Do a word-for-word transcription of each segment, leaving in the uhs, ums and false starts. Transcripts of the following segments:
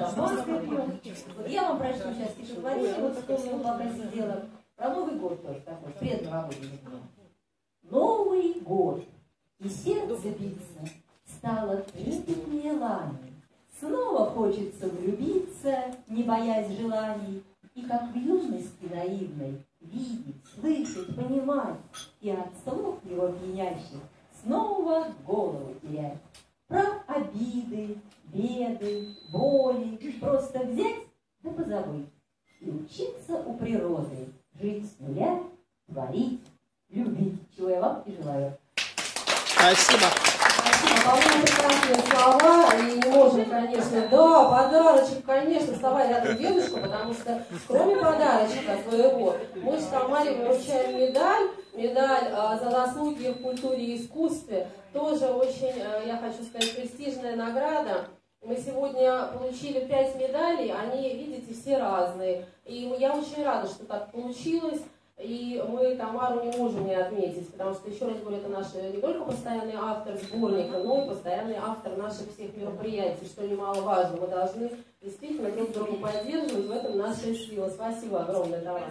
шампанское пьем. Вот я вам прочту сейчас стихотворение, вот вспомнила, пока сидела. Про Новый год тоже такой, предновогодний. Новый год, и сердце биться стало трепетнее лани. Снова хочется влюбиться, не боясь желаний, и как в юности наивной видеть, слышать, понимать, и от слов его пьянящих снова голову терять. Про обиды, беды, боли просто взять да позабыть и учиться у природы жить с нуля, творить, любить, чего я вам и желаю. Спасибо. Спасибо. По-моему, прекрасные слова. И не можем, конечно, да, подарочек, конечно, вставай рядом дедушку, потому что кроме подарочка своего, мы с Тамаре вручаем медаль, медаль а, за заслуги в культуре и искусстве. Тоже очень, а, я хочу сказать, престижная награда. Мы сегодня получили пять медалей, они, видите, все разные. И я очень рада, что так получилось. И мы Тамару не можем не отметить, потому что, еще раз говорю, это наш не только постоянный автор сборника, но и постоянный автор наших всех мероприятий, что немаловажно. Мы должны действительно друг друга поддерживать, в этом наша сила. Спасибо огромное, Тамара.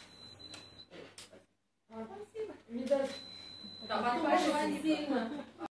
Медаль. Да, потом отдельно.